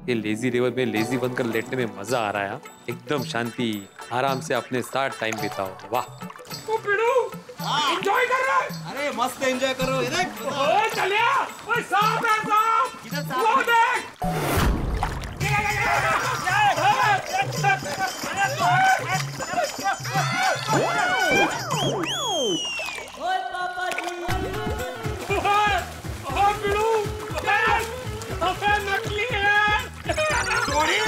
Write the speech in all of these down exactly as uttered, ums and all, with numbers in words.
ये lazy river में lazy बनकर लेटने में मजा आ रहा है। एकदम शांति, आराम से अपने साथ टाइम बिताओ। वाह एंजॉय कर रहा है। अरे मस्त एंजॉय करो। इधर ओए चलिया, ओए सांप है सांप। इधर वो देख। ओए पापा जी। ओए बिलू, सफेद नकली है। छोड़िए।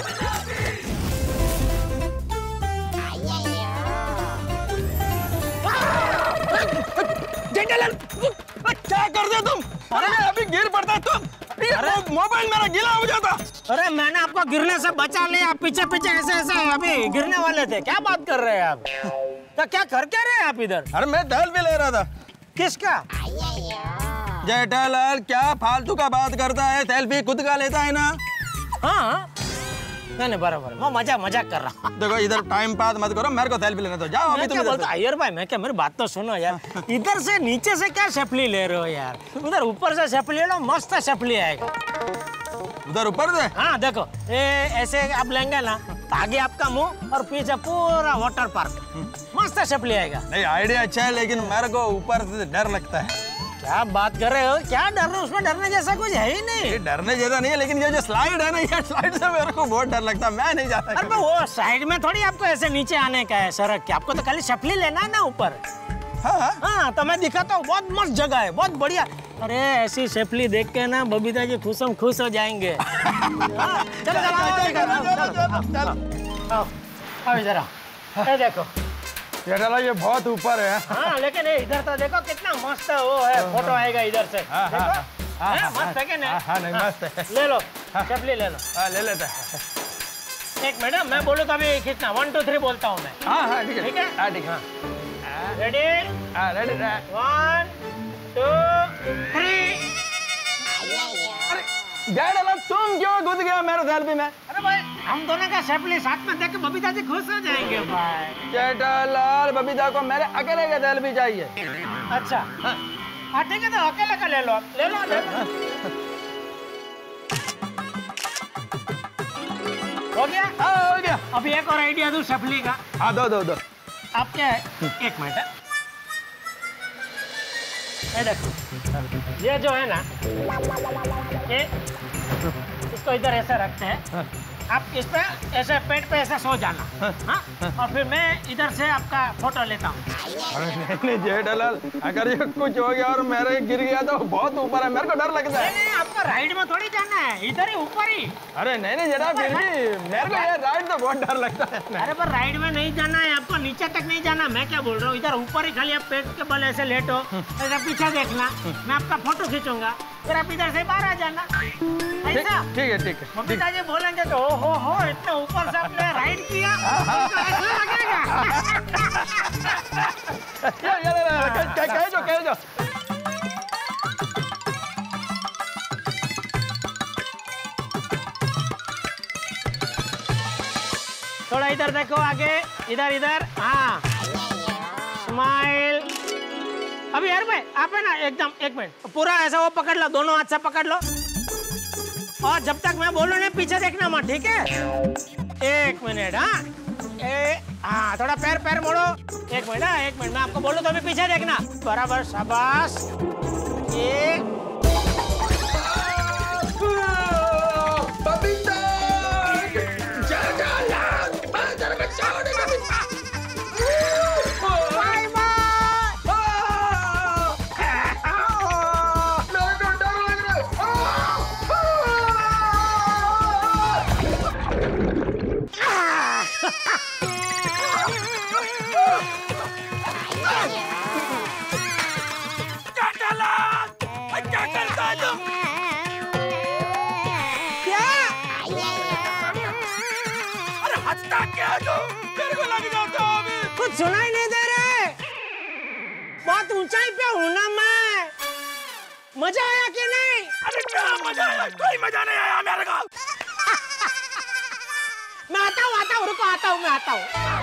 क्या कर दिया तुम? अरे अभी गिर पड़ता तुम। अरे मोबाइल मेरा गीला हो जाता। अरे मैंने आपको गिरने से बचा लिया, पीछे पीछे ऐसे ऐसे अभी गिरने वाले थे। क्या बात कर रहे हैं आप? तो क्या कर क्या रहे हैं आप इधर? अरे मैं दल भी ले रहा था। किसका? जेठालाल क्या फालतू का बात करता है, सेल्फी खुद का लेता है ना। हाँ नहीं नहीं बराबर, मैं मजाक मजाक कर रहा हूँ। देखो इधर टाइम पास मत करो, मेरे को सेल्फी लेने दो। जाओ अभी तुम बोलता अय्यर भाई, मैं क्या, मेरी बात तो सुनो यार। इधर से नीचे से क्या सेल्फी ले रहे हो यार? उधर ऊपर से सेल्फी ले लो, मस्त सेल्फी आएगा। उधर ऊपर से? हाँ देखो, ये ऐसे आप लेंगे ना, आगे आपका मुंह और पीछे पूरा वाटर पार्क, मस्त सेल्फी आएगा। नहीं आइडिया अच्छा है, लेकिन मेरे को ऊपर से डर लगता है। क्या बात कर रहे हो? क्या डर रहे हो? उसमें डरने जैसा कुछ है ही नहीं। ये डरने जैसा नहीं है, लेकिन ये जो स्लाइड है ना, ये स्लाइड से मेरे को बहुत डर लगता है। मैं नहीं जाता। अरे वो साइड में थोड़ी आपको ऐसे नीचे आने का है सड़क के, आपको तो खाली शपली लेना है ना ऊपर। हाँ हाँ तो मैं दिखाता हूँ, बहुत मस्त जगह है, बहुत बढ़िया। अरे ऐसी शेफली देख के ना बबीता जी खुशम खुश हो जाएंगे। चलो चलो इधर आओ, देखो जेठालाल ये बहुत ऊपर है। हाँ लेकिन इधर तो देखो कितना मस्त वो है, फोटो आएगा इधर से। हाँ, देखो हाँ, हाँ, है, मस्त है क्या नहीं? हाँ, हाँ, नहीं मस्त है। ले लो शेफली ले लो। हाँ ले लेते हैं। एक मिनट मैं बोलूँ तो अभी कितना वन टू थ्री बोलता हूँ मैं। हाँ हाँ ठीक है ठीक है? हाँ ठीक है। रेडी? हाँ ready. One two three. Jethalal तुम क्यों घुस गया मेरे सेल्फी में? अरे भाई हम दोनों का सेल्फी साथ में देख के बबीता जी खुश हो जाएंगे भाई। जेठालाल बबीता को मेरे अकेले का सेल्फी चाहिए। अच्छा हाँ ठीक है, तो अकेले का ले लो, ले लो ले लो। हो गया? हाँ हो गया। अभी एक और आइडिया दूं सेल्फी का। हाँ दो दो दो। आप क्या है, एक मिनट है, ये देखो ये जो है ना, ये इसको इधर ऐसे रखते हैं। आप इस पे ऐसे पेट पे ऐसे सो जाना। हाँ और फिर मैं इधर से आपका फोटो लेता हूँ। अरे नहीं नहीं जेठालाल, अगर ये कुछ हो गया और मेरे गिर गया तो बहुत ऊपर है, मेरे को डर लगता है। नहीं नहीं आपको राइड में थोड़ी जाना है, इधर ही ऊपर ही। अरे नहीं नहीं जरा फिर भी मेरे को ये राइड तो बहुत डर लगता है। अरे पर राइड में नहीं जाना है आपको, नीचे तक नहीं जाना। मैं क्या बोल रहा हूँ, इधर ऊपर ही खाली आप पेट के बल ऐसे लेटो, ऐसा पीछे देखना, मैं आपका फोटो खींचूंगा, फिर आप इधर से बाहर आ जाना। ऐसा ठीक है ठीक है। बबीता जी बोलेंगे तो ओ हो हो इतने ऊपर से आपने राइड किया, तो ऐसा लगेगा। कह दो कह दो। थोड़ा इधर देखो, आगे इधर इधर। हाँ स्माइल। अभी यार भाई आप है ना एकदम, एक मिनट पूरा ऐसा वो पकड़ लो, दोनों हाथ से पकड़ लो, और जब तक मैं बोलूं ना पीछे देखना मत, ठीक है? एक मिनट। हाँ ए हाँ थोड़ा पैर पैर मोड़ो। एक मिनट, हाँ एक मिनट, मैं आपको बोलूं तो अभी पीछे देखना। बराबर, शाबाश। एक कुछ सुनाई नहीं दे रहे, बहुत ऊंचाई पे हूं ना मैं। मजा आया कि नहीं? अरे क्या मजा आया? कोई मजा नहीं आया मेरे को। मैं आता हूँ आता हूँ रुको, आता हूँ मैं आता हूँ।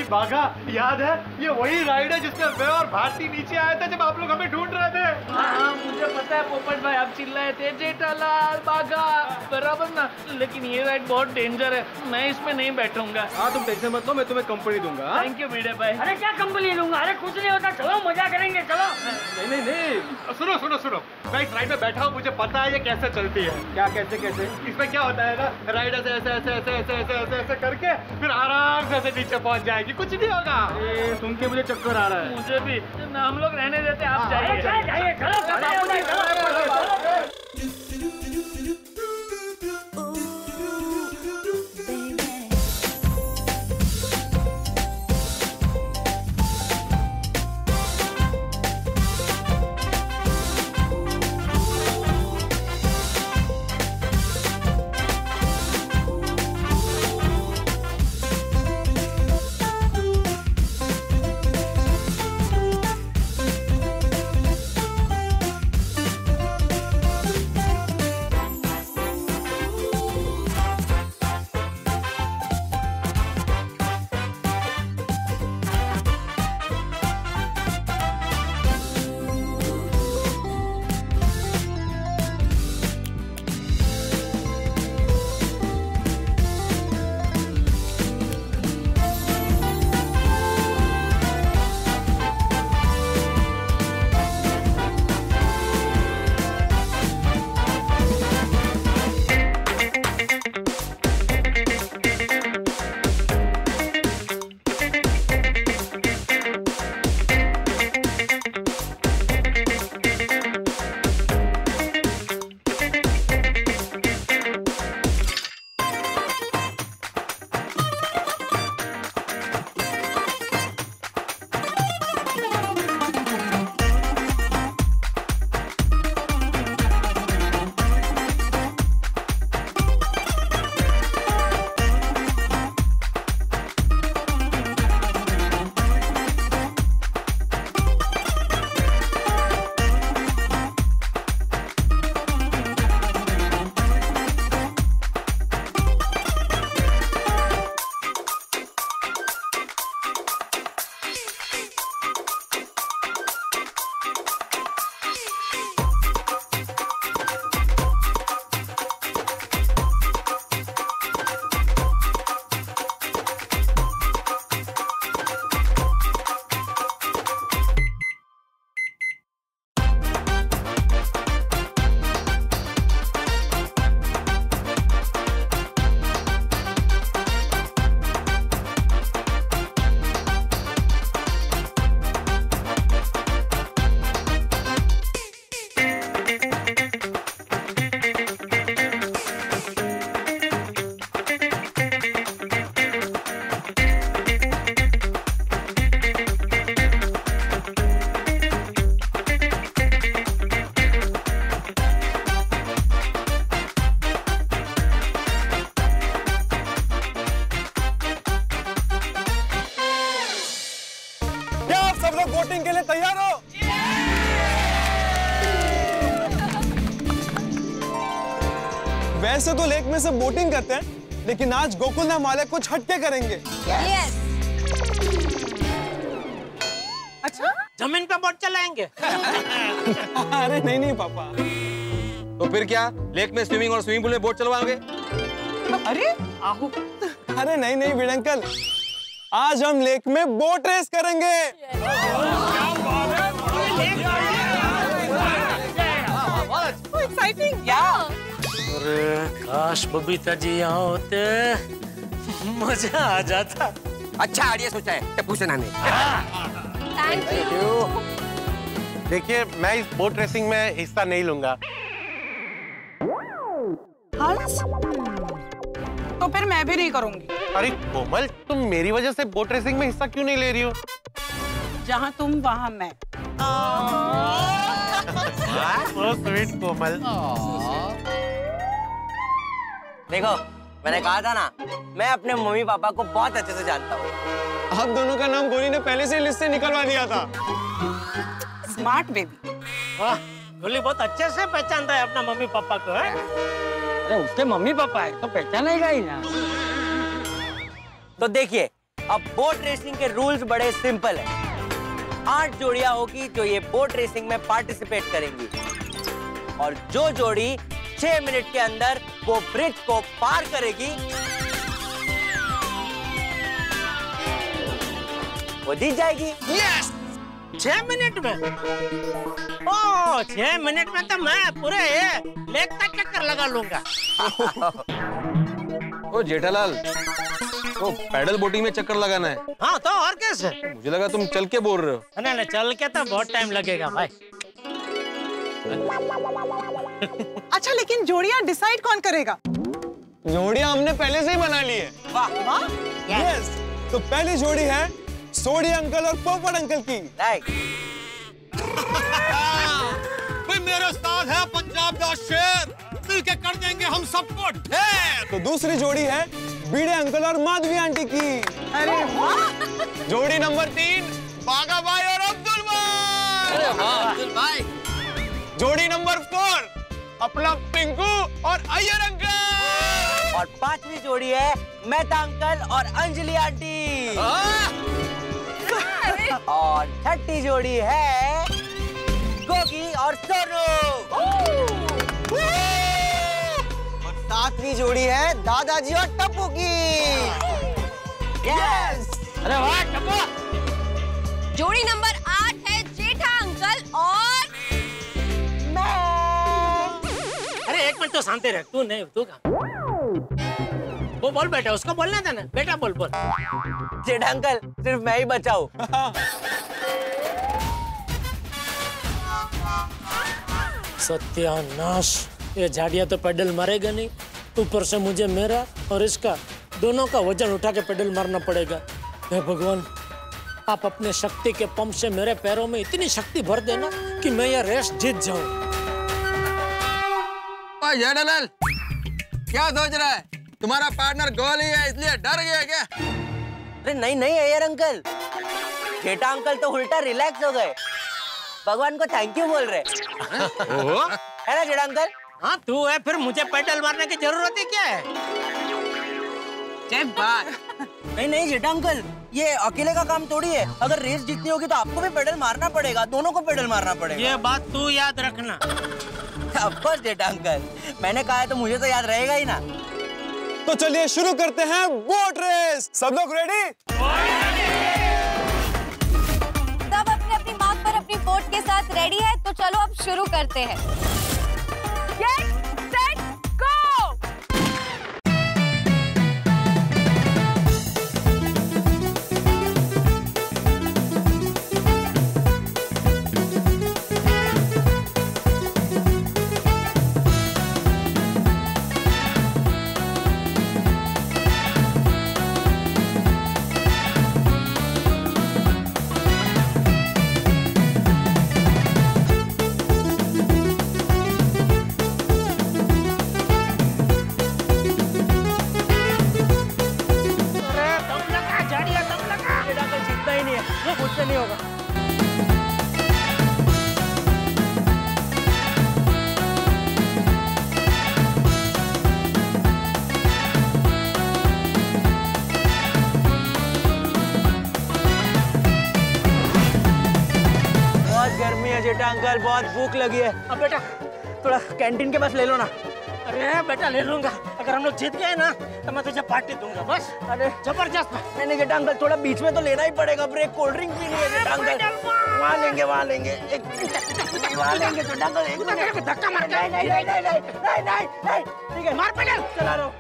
बाघा, याद है ये वही राइड है जिसमें मैं और भारती नीचे आए थे जब आप लोग हमें ढूंढ रहे थे। हाँ मुझे पता है पोपट भाई, आप चिल्लाए थे जेठालाल बाघा, बराबर ना। लेकिन ये राइड बहुत डेंजर है, मैं इसमें नहीं बैठूंगा। हाँ तुम टेंशन मत लो, मैं तुम्हें कंपनी दूंगा। थैंक यू भिड़े भाई। अरे क्या कंपनी लूंगा? अरे कुछ नहीं होता, चलो मजा करेंगे, चलो। नहीं नहीं नहीं, सुनो सुनो सुनो, मैं इस राइड में बैठा हूँ, मुझे पता है ये कैसे चलती है। क्या कैसे कैसे? इसमें क्या होता है ना, राइड ऐसे ऐसे ऐसे ऐसे ऐसे ऐसे ऐसे ऐसे करके फिर आराम से ऐसे नीचे पहुंच जाएगी, कुछ नहीं होगा। ए, सुन के मुझे चक्कर आ रहा है। मुझे भी ना, हम लोग रहने देते, आप जाइए। जाइए, चलो, चलो। वोटिंग के लिए तैयार हो? वैसे तो लेक में सब वोटिंग करते हैं, लेकिन आज गोकुल नाम वाले कुछ हटके करेंगे। yes. अच्छा, जमीन पे वोट चलाएंगे? अरे नहीं नहीं पापा। तो फिर क्या, लेक में स्विमिंग और स्विमिंग पूल में बोट चलवाओगे? अरे आहू, अरे नहीं नहीं वीर अंकल, आज हम लेक में बोट रेस करेंगे। एक्साइटिंग क्या? अरे काश बबीता जी यहाँ होते, मजा आ जाता। अच्छा आइडिया सोचा है टप्पू सेना ने। Thank you. देखिए मैं इस बोट रेसिंग में हिस्सा नहीं लूंगा। हंस? तो फिर मैं भी नहीं करूंगी। अरे कोमल, तुम मेरी वजह से बोट रेसिंग में हिस्सा क्यों नहीं ले रही हो? जहाँ तुम वहाँ मैं। So sweet, कोमल। देखो मैंने कहा था ना, मैं अपने मम्मी पापा को बहुत अच्छे से जानता हूँ। आप दोनों का नाम गोली ने पहले से लिस्ट से निकलवा दिया था। Smart baby. वाह, गोली बहुत अच्छे से पहचानता है अपना मम्मी पापा को, है? अरे उसके मम्मी पापा है तो पहचानेगा ही ना। तो देखिए, अब बोट रेसिंग के रूल्स बड़े सिंपल हैं। आठ जोड़ियां होगी जो ये बोट रेसिंग में पार्टिसिपेट करेंगी और जो जोड़ी छह मिनट के अंदर वो ब्रिज को पार करेगी वो जीत जाएगी। यस, छह मिनट में। ओह, छह मिनट में तो मैं पूरे लेक का चक्कर लगा लूंगा। ओ जेठालाल, तो पैडल बोटिंग में चक्कर लगाना है? हाँ तो और कैसे? मुझे लगा तुम चल के बोल रहे हो। नहीं नहीं, चल के तो बहुत टाइम लगेगा भाई। अच्छा, लेकिन जोड़ियां डिसाइड कौन करेगा? जोड़ियां हमने पहले से ही बना ली है। वाह, यस, तो पहली जोड़ी है सोडी अंकल और पोपट अंकल की। भाई मेरे साथ है पंजाब का शेर, मिलके कर देंगे हम सबको ढेर। तो दूसरी जोड़ी है बीड़े अंकल और माधवी आंटी की। अरे वाह। जोड़ी नंबर तीन बागा भाई और अब्दुल भाई। अरे वाह अब्दुल भाई। जोड़ी नंबर फोर अपना पिंकू और अय्यर अंकल। और पांचवी जोड़ी है मेहता अंकल और अंजलि आंटी। और छठी जोड़ी है गोगी और सोनू। और सातवीं जोड़ी है दादाजी और टप्पू की। यस। अरे वाह टप्पू। जोड़ी नंबर आठ है जेठा अंकल और मैं। अरे एक मिनट तो शांति रह, तू नहीं, तू कहाँ? वो बोल बेटा, उसको बोलना था ना, बेटा बोल बोल। जेठा अंकल, सिर्फ मैं ही बचाऊं। सत्यानाश, ये झाड़िया तो पेडल मारेगा नहीं, ऊपर से मुझे मेरा और इसका दोनों का वजन उठा के पेडल मारना पड़ेगा। हे भगवान, आप अपने शक्ति के पंप से मेरे पैरों में इतनी शक्ति भर देना कि मैं यह रेस जीत जाऊं। जेठालाल, क्या सोच रहा है? तुम्हारा पार्टनर गोल ही है इसलिए डर गया क्या? अरे नहीं नहीं अय्यर अंकल, जेठा अंकल तो उल्टा रिलैक्स हो गए, भगवान को थैंक यू बोल रहे। है ना जेठा अंकल? हाँ तू है, फिर मुझे पेडल मारने की जरूरत ही क्या है? नहीं नहीं जेठा अंकल, ये अकेले का काम थोड़ी है। अगर रेस जीतनी होगी तो आपको भी पेडल मारना पड़ेगा, दोनों को पेडल मारना पड़ेगा। ये बात तू याद रखना। ऑफ कोर्स जेठा अंकल, मैंने कहा है तो मुझे तो याद रहेगा ही ना। तो चलिए शुरू करते हैं बोट रेस। सब लोग रेडी? सब अपने अपनी मार्क पर अपनी बोट के साथ रेडी है, तो चलो अब शुरू करते हैं। Get set go! मुझसे नहीं होगा। बहुत गर्मी है जेठा अंकल, बहुत भूख लगी है। अब बेटा थोड़ा कैंटीन के पास ले लो ना। अरे बेटा ले लूंगा, अगर हम लोग जीत गए ना तो मैं तुझे पार्टी दूंगा बस। अरे जबरदस्त। नहीं नहीं जेठा अंकल, थोड़ा बीच में तो लेना ही पड़ेगा ब्रेक, कोल्ड ड्रिंक पीनी है जेठा अंकल। वहाँ लेंगे वहाँ लेंगे एक वहाँ लेंगे जेठा अंकल। एक मिनट धक्का मार। नहीं नहीं नहीं नहीं नहीं नहीं नहीं ठीक है, मार पेडल चला रहा हूँ।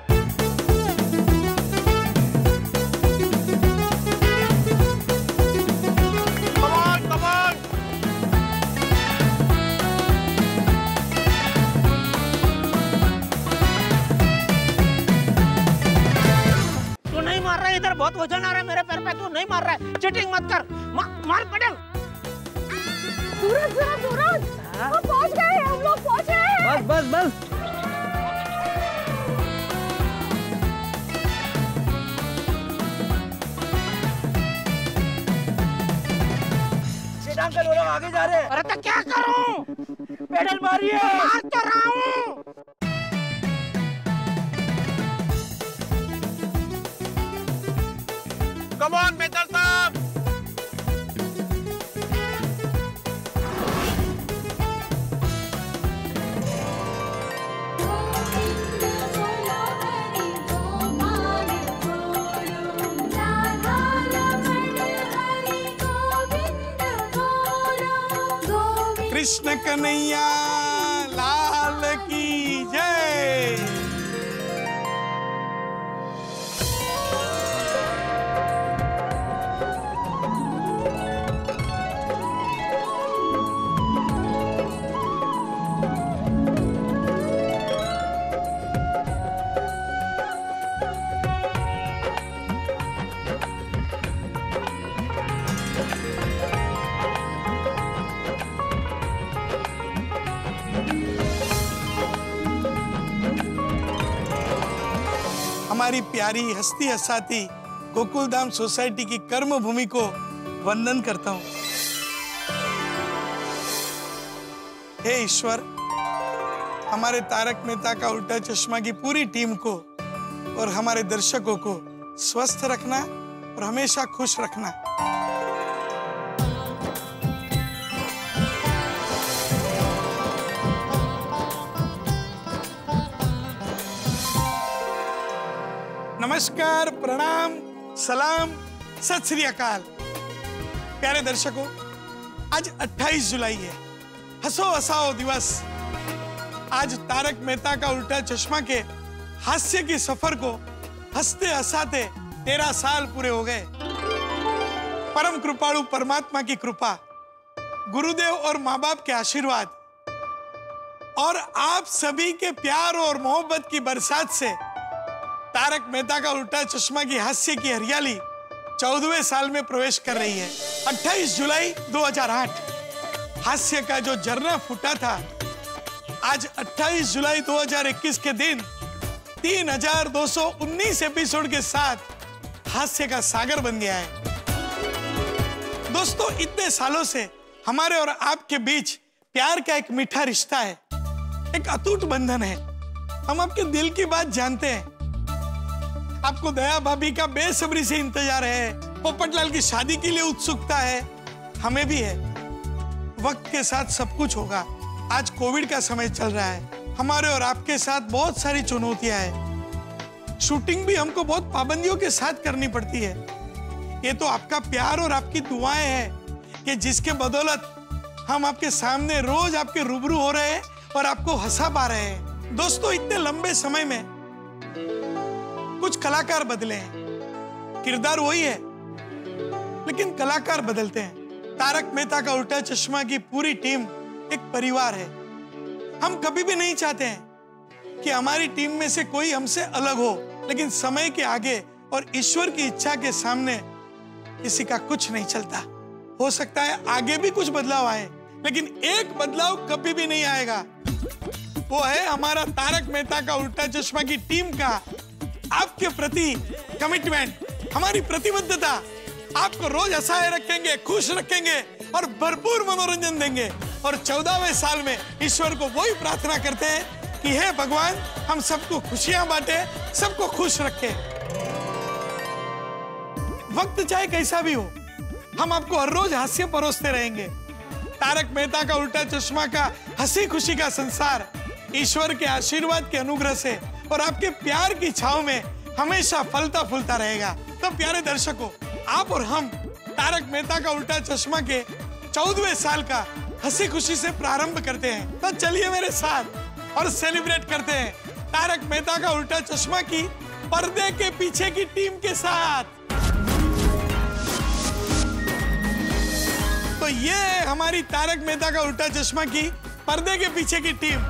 इधर बहुत वजन आ रहा है मेरे पैर पे, तू नहीं मार रहा है, चीटिंग मत कर। मा, मार पेडल। सूरज सूरज सूरज, हम पहुंच गए, हम लोग पहुंचे हैं। बस बस बस। जेठा अंकल वो लोग आगे जा रहे हैं। अरे तो क्या करूं? पेडल मारिए। मार तो रहा हूं। Come on, कृष्ण कन्हैया लाल की जय। हमारी प्यारी हस्ती हसाती गोकुलधाम सोसाइटी की कर्म भूमि को वंदन करता हूँ। हे ईश्वर, हमारे तारक मेहता का उल्टा चश्मा की पूरी टीम को और हमारे दर्शकों को स्वस्थ रखना और हमेशा खुश रखना। नमस्कार, प्रणाम, सलाम, सत श्री अकाल। प्यारे दर्शकों, आज अट्ठाईस जुलाई है, हंसो हसाओ दिवस। आज तारक मेहता का उल्टा चश्मा के हास्य की सफर को हंसते हंसाते तेरह साल पूरे हो गए। परम कृपालु परमात्मा की कृपा, गुरुदेव और माँ बाप के आशीर्वाद और आप सभी के प्यार और मोहब्बत की बरसात से तारक मेहता का उल्टा चश्मा की हास्य की हरियाली चौदहवें साल में प्रवेश कर रही है। अट्ठाईस जुलाई दो हज़ार आठ हास्य का जो झरना फूटा था, आज अट्ठाईस जुलाई दो हज़ार इक्कीस के दिन तीन हज़ार दो सौ उन्नीस एपिसोड के साथ हास्य का सागर बन गया है। दोस्तों, इतने सालों से हमारे और आपके बीच प्यार का एक मीठा रिश्ता है, एक अटूट बंधन है। हम आपके दिल की बात जानते हैं। आपको दया भाभी का बेसब्री से इंतजार है, पोपटलाल की शादी के लिए उत्सुकता है, हमें भी है। वक्त के साथ सब कुछ होगा। आज कोविड का समय चल रहा है, हमारे और आपके साथ बहुत सारी चुनौतियां हैं। शूटिंग भी हमको बहुत पाबंदियों के साथ करनी पड़ती है। ये तो आपका प्यार और आपकी दुआएं हैं कि जिसके बदौलत हम आपके सामने रोज आपके रूबरू हो रहे हैं और आपको हंसा पा रहे हैं। दोस्तों, इतने लंबे समय में कुछ कलाकार बदले हैं, किरदार वही है लेकिन कलाकार बदलते हैं। तारक मेहता का उल्टा चश्मा की पूरी टीम एक परिवार है। हम कभी भी नहीं चाहते हैं कि हमारी टीम में से कोई हमसे अलग हो, लेकिन समय के आगे और ईश्वर की इच्छा के सामने किसी का कुछ नहीं चलता। हो सकता है आगे भी कुछ बदलाव आए, लेकिन एक बदलाव कभी भी नहीं आएगा। वो है हमारा तारक मेहता का उल्टा चश्मा की टीम का आपके प्रति कमिटमेंट, हमारी प्रतिबद्धता। आपको रोज हंसाए रखेंगे, खुश रखेंगे और भरपूर मनोरंजन देंगे। और चौदहवें साल में ईश्वर को वही प्रार्थना करते हैं कि हे भगवान, हम सबको खुशियां बांटे, सबको खुश रखे। वक्त चाहे कैसा भी हो, हम आपको हर रोज हास्य परोसते रहेंगे। तारक मेहता का उल्टा चश्मा का हंसी खुशी का संसार ईश्वर के आशीर्वाद के अनुग्रह से और आपके प्यार की छाव में हमेशा फलता फूलता रहेगा। तो प्यारे दर्शकों, आप और हम तारक मेहता का उल्टा चश्मा के चौदहवें साल का हंसी खुशी से प्रारंभ करते हैं। तो चलिए मेरे साथ और सेलिब्रेट करते हैं तारक मेहता का उल्टा चश्मा की पर्दे के पीछे की टीम के साथ। तो ये हमारी तारक मेहता का उल्टा चश्मा की पर्दे के पीछे की टीम।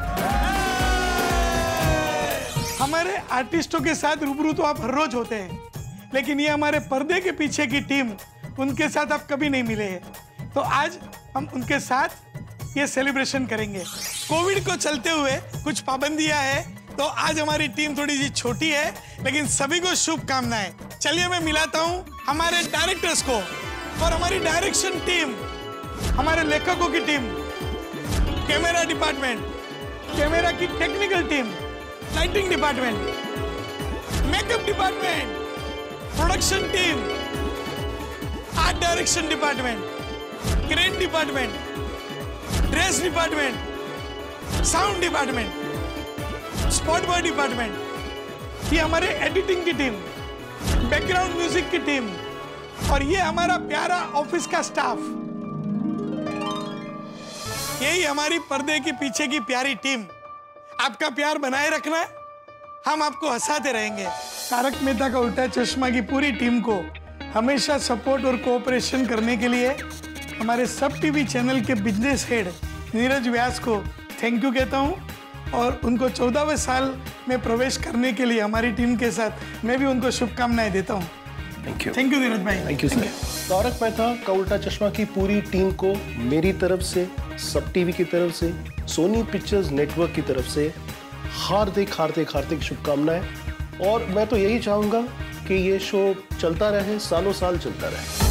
हमारे आर्टिस्टों के साथ रूबरू तो आप हर रोज होते हैं, लेकिन ये हमारे पर्दे के पीछे की टीम, उनके साथ आप कभी नहीं मिले हैं। तो आज हम उनके साथ ये सेलिब्रेशन करेंगे। कोविड को चलते हुए कुछ पाबंदियां हैं, तो आज हमारी टीम थोड़ी सी छोटी है, लेकिन सभी को शुभकामनाएं। चलिए मैं मिलाता हूँ हमारे डायरेक्टर्स को और हमारी डायरेक्शन टीम, हमारे लेखकों की टीम, कैमरा डिपार्टमेंट, कैमरा की technical team, lighting department, makeup department, production team, art direction department, crane department, dress department, sound department, spot boy department, ये हमारे एडिटिंग की टीम, बैकग्राउंड म्यूजिक की टीम और ये हमारा प्यारा ऑफिस का स्टाफ। यही हमारी पर्दे के पीछे की प्यारी टीम। आपका प्यार बनाए रखना है, हम आपको हंसाते रहेंगे। तारक मेहता का उल्टा चश्मा की पूरी टीम को हमेशा सपोर्ट और कोऑपरेशन करने के लिए हमारे सब टीवी चैनल के बिजनेस हेड नीरज व्यास को थैंक यू कहता हूँ, और उनको चौदहवें साल में प्रवेश करने के लिए हमारी टीम के साथ मैं भी उनको शुभकामनाएं देता हूँ। Thank you thank you Neeraj भाई। Thank you sir. Taarak Mehta Ka Ooltah चश्मा की पूरी टीम को मेरी तरफ से, सब टीवी की तरफ से, सोनी पिक्चर्स नेटवर्क की तरफ से हार्दिक हार्दिक हार्दिक शुभकामनाएं। और मैं तो यही चाहूंगा कि ये शो चलता रहे, सालों साल चलता रहे।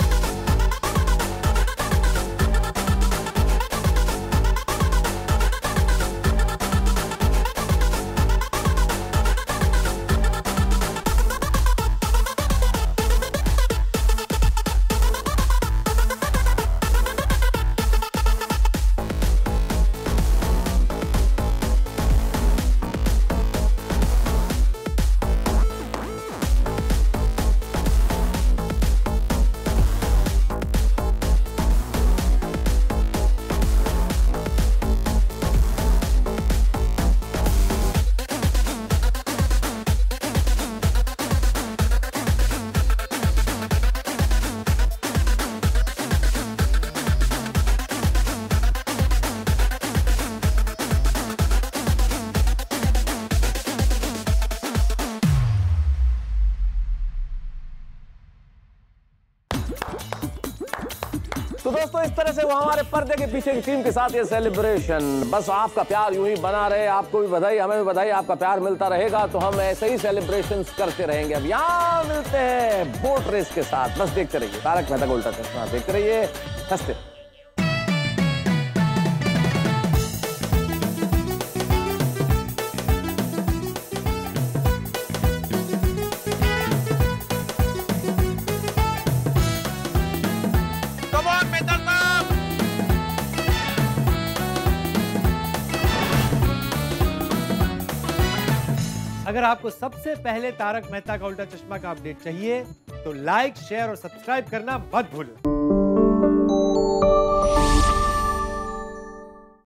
तो दोस्तों इस तरह से वो हमारे पर्दे के पीछे की टीम के साथ ये सेलिब्रेशन। बस आपका प्यार यूं ही बना रहे, आपको भी बधाई, हमें भी बधाई, आपका प्यार मिलता रहेगा तो हम ऐसे ही सेलिब्रेशंस करते रहेंगे। अब यहाँ मिलते हैं बोट रेस के साथ, बस देखते रहिए तारक मेहता का उल्टा चश्मा, देखते रहिए, हंसते। अगर आपको सबसे पहले तारक मेहता का उल्टा चश्मा का अपडेट चाहिए तो लाइक, शेयर और सब्सक्राइब करना मत भूलें।